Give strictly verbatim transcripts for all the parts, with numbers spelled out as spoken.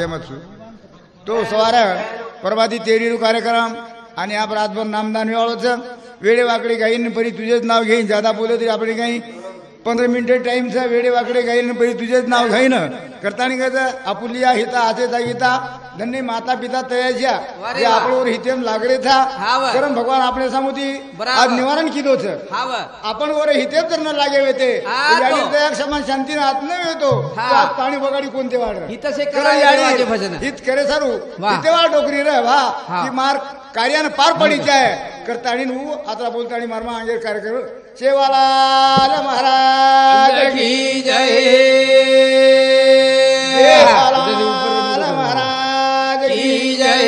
એમ જ છું તો સવારે પરવાથી તેરીનો કાર્યક્રમ અને આપ રાતભર નામદાન વાળો છે વેડે વાકડી ગાઈને ફરી તુજે જ નાવ ઘઈ જ્યાદા બોલે તો આપણે કઈ पंद्रह मिनिट टाइम છે વેડે વાકડે ગાઈને પછી તુજે જ નાવ ખાઈ ને કરતાની કહે અપુલિયા હિતા આતે તા હિતા ધન્ય માતા પિતા તય છે જે આપણો હિતેમ લાગડે થા કરમ ભગવાન આપણે સામુથી આજ નિવારણ કીધો છે આપણ ઓરે હિતે જ ન લાગે વેતે યાડી દયા સમાન શાંતિ ના હાથ ન વેતો પાણી બગાડી કોણ તે વાડ હિત સે કરે યાડી ભજન હિત કરે સારું હિતે વાળ ડોકરી રે વાહ કી માર કાર્યને પાર પડી જાય કરતાણી નું આતરા બોલતાણી મારમાં આંગેર કાર્યક્રમ सेवालाल महाराज की जय सेवालाल महाराज की जय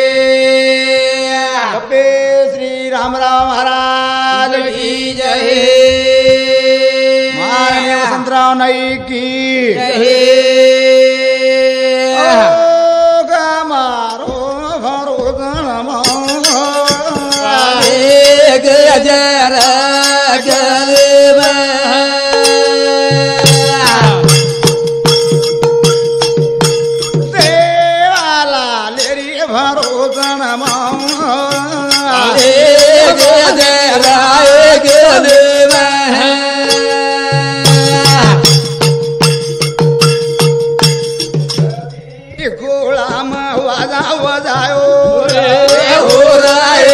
अबे श्री राम राम महाराज की जय महाराज वसंतराव नाईक की जय मारो भरो गणमा जय गोळाम वाजा वजायो हो राय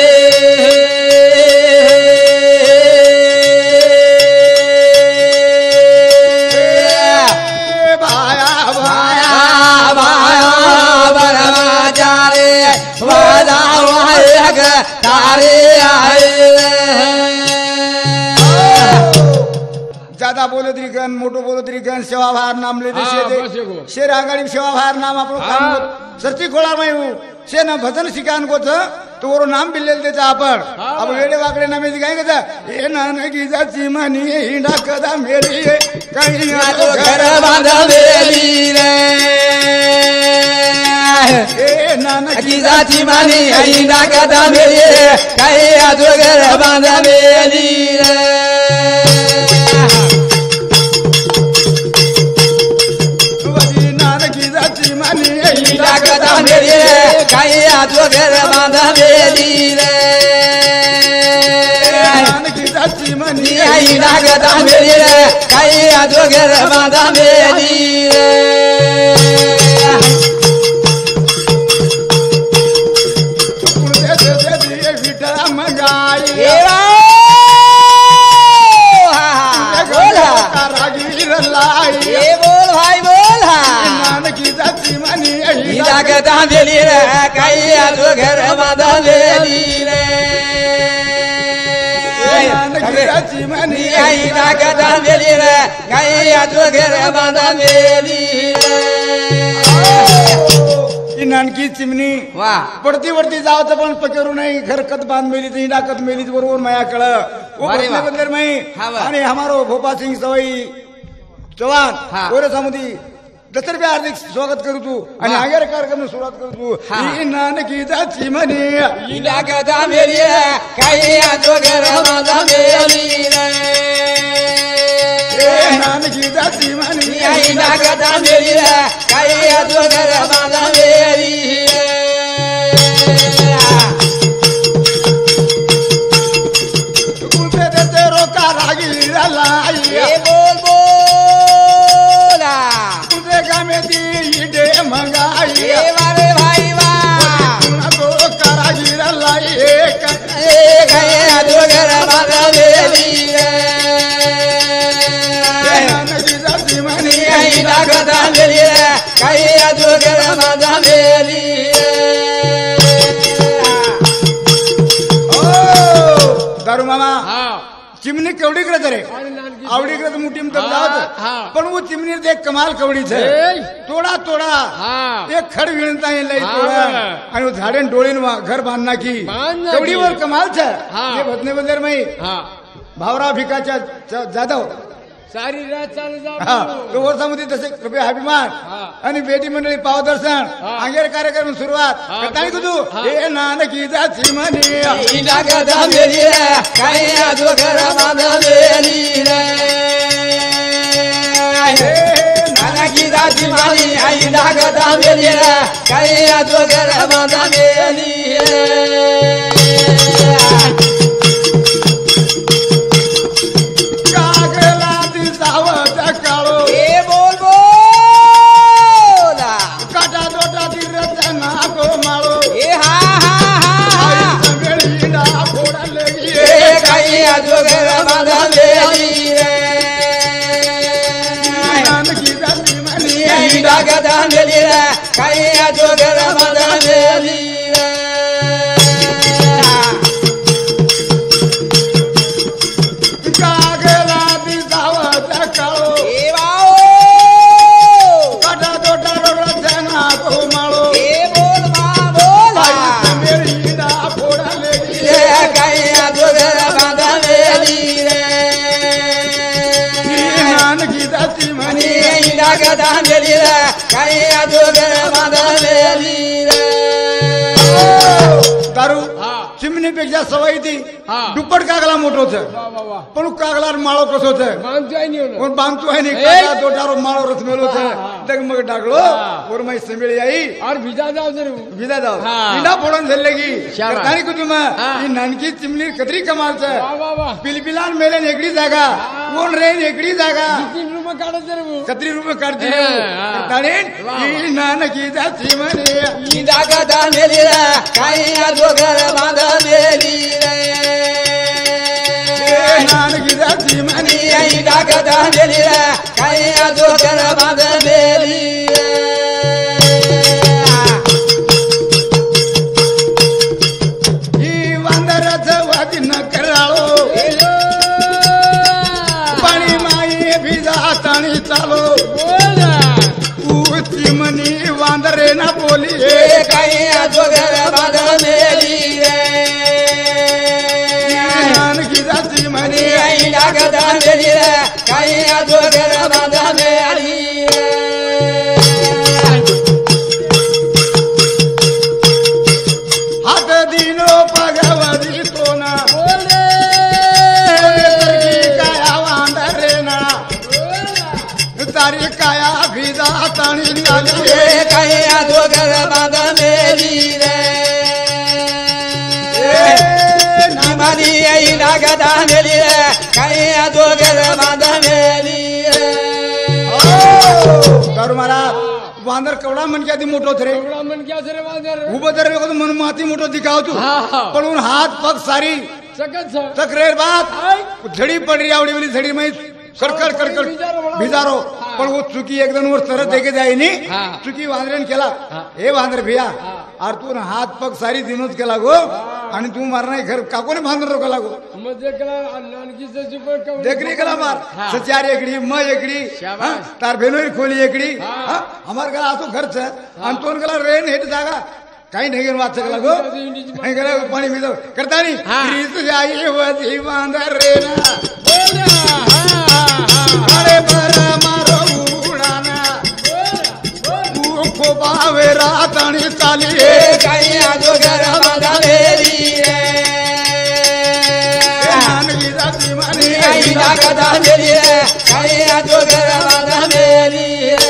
ज्यादा बोले तरी गण मोठो बोले तरी गण सेवाभार नाम लेते शेर आगाड़ी सेवाभार नाम आपलो काम सरची खोला में शे ना भजन शिकान को तो वो नाम भी ले देता आपण अब वेडे वाकडे नामे काय कहता ए नानकी जाची मनी हिंडा कदा मेली काही तो घर बांधा मेली रे ए नानकी जाची मनी हिंडा कदा मेली काही तो घर बांधा मेली रे कदा मेरी काही आजो घर बांधा मेली रे नानकी जाची मनी आई लागदा मेली रे काही आजो घर बांधा मेली रे पुढे दे दे विटा मंगाई बोला रागीर लाई बोल भाई बोल नानकी जाची मनी लागदा मेली रे काही आजो घर बांधा मेली रे नानकी जाची मनी आई लागदा मेली रे काही आजो घर बांधा मेली रे नानकी चिमणी वाह पडती वरती जाव तर पण पकरू नाही घर कत बांध मेली तर हिंडा कत मेली बरोबर माया कळ बदलेर माई आणि हमारो भोपा सिंह सवाई चव्हाण ओरे समुदी दस रुपया हार्दिक स्वागत करू तू आणि आगे कार्यक्रम सुरुवात करू तू ही नानकी जाची मनी लागदा मेली काही आजो घर बांधा मेली रे नानकी जाची मनी आई लागदा मेली काही आजो घर बांधा मेली तुझे देते रोका रागीर लाई बोल बोला तुझे गामे दी इडे मंगाई वारे भाई वाह तो करागीर लाई एक गए आजो घर बांधा मेली रे नानकी जाची मनी आई लागदा मेली रे काही आजो घर बांधा मेली दारू मामा चिमनी केवढी करत रे आवडी करत मोठी पण वो चिमनी एक कमाल कवडी छे तोडा तोडा एक खड विणता लई तोडा आणि झाडे डोळीन घर बांधना की कवडीवर कमाल छे हे बदने बदर मई भावरा भिकाच्या जाधव सारी रात चालू जाऊ तो वर्षामध्ये तसे कृपया अभिमान आणि बेटी मंडळी पावदर्शन आंगेर कार्यक्रम सुरुवात करतानी तुझू हे नानकी जाची मनी लागदा मेली काही आजो घर बांधा मेली रे नानकी जाची मनी आई लागदा गदा मेली काही अजोगर बांधा मेली कागला दिसावत काळो ए बोल बोल काटा दोटा रचना को माळो ए हा हा वेळीला फोडा लगी ए काही अजोगर बांधा मेली नानकी जाती म्हणी गदा मेली काही अजोगर बांधा मेली कागला दिसावत काळो ए बाओ काटा दोटा रचना को माळो ए बोल मा बोल वेळीला फोडा लगी काही अजोगर बांधा मेली नानकी जाती म्हणी गदा मेली काही अजोगर बांधा मेली दारू चिमणीपेक्षा सवय ती दुप्पट कागला मोठो છે પણ કાગલા માળો કસો છે કોણ બાંધતો હોય નહીં કાગલા દોટારો માળો રસમેલો છે ડગમગ ડાગલો ઓર મય સંભેળી आई और भिजा जाओ जरूर વિદા દાવ હા. ઈંડા ફોડન થેલેગી શાબાશ. કરતાની કુતુમાં હા. ઈ નાનકી ચીમની કતરી કમાલ છે वाह वाह वाह પિલપિલાન મેલે ને એકડી જાગા કોણ રે ને એકડી જાગા तीन रूम में काढत जरूर કતરી રૂપે કાઢતી હા, હા. કરતાની વાહ, ઈ નાનકી જાતી મને गदा मेली काही अजोगर बांधा मेली નાનકી જાતી મને गदा मेली काही अजोगर बांधा मेली ઈ વાંદરથ વાદી ન કરાળો પાણી માઈ ભીજા તાણી ચાલો ઊંચી મની વાંદરે ના બોલી काही अजोगर बांधा मेली નાનકી જાતી મને गदा मेली काही अजोगर बांधा मेली હાથ દીનો પગવદી તો ના કાયા વાંદરે ના તારી કાયા ભીજા તાણી ચાલી काही अजोगर बांधा मेली निमानी आईला गदा मेली काही अजोगर बांधा मेली તારું મારા વાંદર કવડા મન ક્યાંથી મોટો થરે एवढा मन क्या सर वाजर ઉભો ધરે વખત મન માથી મોટો દેખાવતું હા, હા. પણ હું હાથ પગ સારી सकत सर તકરેર બાદ आई ધડી પડી આવડી પેલી ધડી માં કરકર કરકર ભીજારો પણ वो चुकी एकदम वर तरत देके जाय नी हा. चुकी वांदरेन केला हे वांदर भिया और तू ना हात पग सारी दिनच केला गो आणि तू मारना घर काकोने भांदर रोका लागो मजे कला नानकी से सुपर कवडी देखरी कला मार हा. सचार एकड़ी म एकड़ी शाबाश. हाँ, तार बेनोई खोली एकड़ी हा. हाँ, हमार गला आसो घर छे आणि तोन गला रेन हेट जागा काही नाही वाच सकला गो नाही गला पाणी मिलो करता नी हा. रीत जाई वधी वांदर रेना बोला हा अरे बरा मारो उडाना खूप बावे रातणी चाली काही अजोगर बांधा मेली नानकी जाती म्हणे आईला गदा मेली काही अजोगर बांधा मेली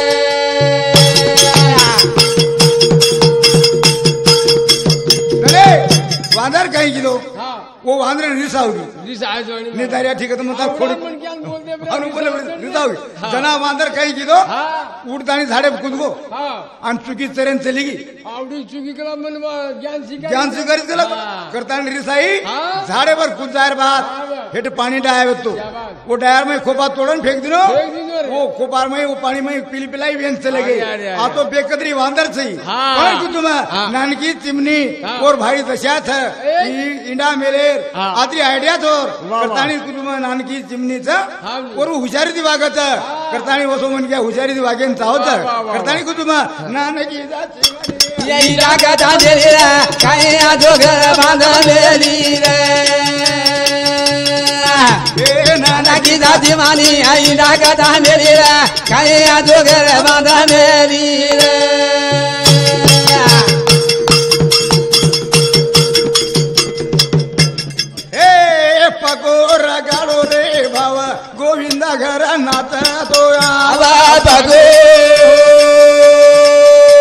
अरे वांदर काही किलो हा वो वांदर रिसावली दिस आहे जोणी ने दारिया ठीक है मग खोडी मन क्या बोलते अनुकूल रिसावली जना वांदर काही किलो हा उडतानी झाडे कुदगो हा आणि चुकी चरेन चली गी आवडी चुकी कला मन ज्ञान शिका ज्ञान स्वीकारित केलं करताना रिसाई हा. झाडेवर खुद जायर बात हेट पाणी डाया तो वो डायर में खोपा तोड़न फेंक दिनो फेंक दिनो रे. वो खोपार में वो पानी में पिल पिलाई वेन चले गए अरे, अरे, आ तो बेकदरी वांदर सही हा. पण तू तुम हा. नानकी चिमनी हा. और भाई दशात है ए. इंडा मेले हा. आत्री आयडिया थोर वा. करतानी तू तुम नानकी चिमनीच हा. और हुशारी दी वागत करतानी वसो मन क्या हुशारी दी वागेन चावत वा, वा, वा. करतानी तू तुम नानकी जा चिमनी आईला गदा मेली काही अजोगर बांधा मेली ए नाना नाकी जाती मानी आईला गदा मेली काही अजोगर बांधा मेली हे पगोर गाडो रे भावा गोविंदा घर नात तो आवा बगो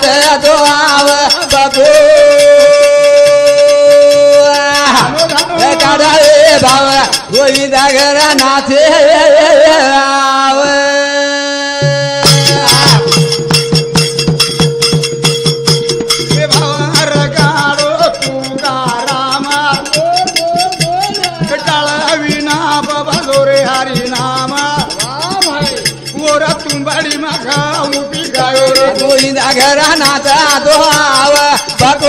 तो आव बघू काढा रे भाव गोविंदा घरा नाथे आव हे भावार गाडो तुकाराम टाळा विना बाबा जोरे हरी नाम गोरा तुंबाडी माखा उभी गायो रे गोविंदा घरा नाथा तो आव बघू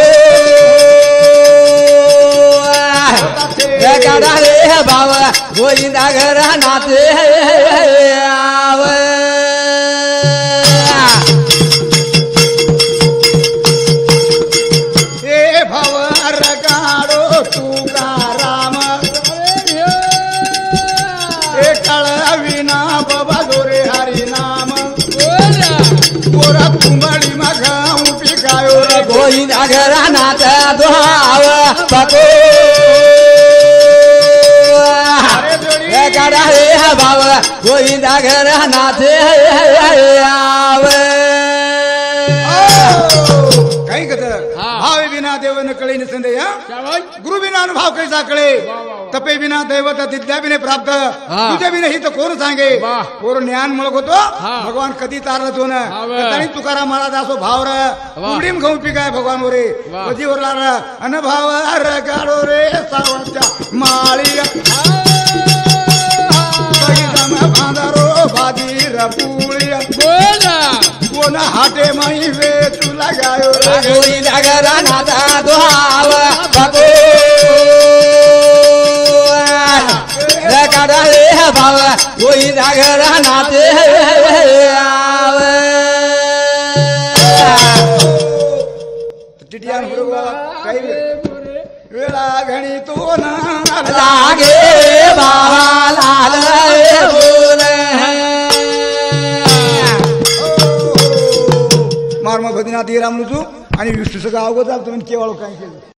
काढा रे भाव गोविंदा घरा नाथे आव हे भावार गाडो तुकाराम हे टाळा विना बाबा जोरे हरी नाम गोरा तुंबाडी माखा उभी गायो रे गोविंदा घरा नाथा तो आव बघू काढा रे भाव गोविंदा घरा नाथे आव काही कथ भाव विना देव न कळे संदेह शाबाश गुरु बिना अनुभव कैसा कळे तपे बिना दैवत विद्या बिने प्राप्त हा. तुझे बिने ही तर कोण सांगे वाह. कोण ज्ञान मुळक होतो हा. भगवान कधी तारला तो ना हा, वा. तरी तुकाराम महाराज असो भावर उडीम खाऊ पिकाय भगवान वरे वाह. कधी वरला अनुभव गाडो रे सावच्या माळी भांदारो बाजीर पुळी बोला कोण हाटे माही वे तुला गायो रे गोविंदा घरा नाथा तो आव बघू काढा रे भाव गोविंदा घरा नाथे आव टिटियान बरोबर काही वेळा घणी तो ना लागे बाबा लाल बोल मार मग भदीनाथ रामलुचू आणि विष्णूचं गाव गोदा तुम्ही केवळ काय केलं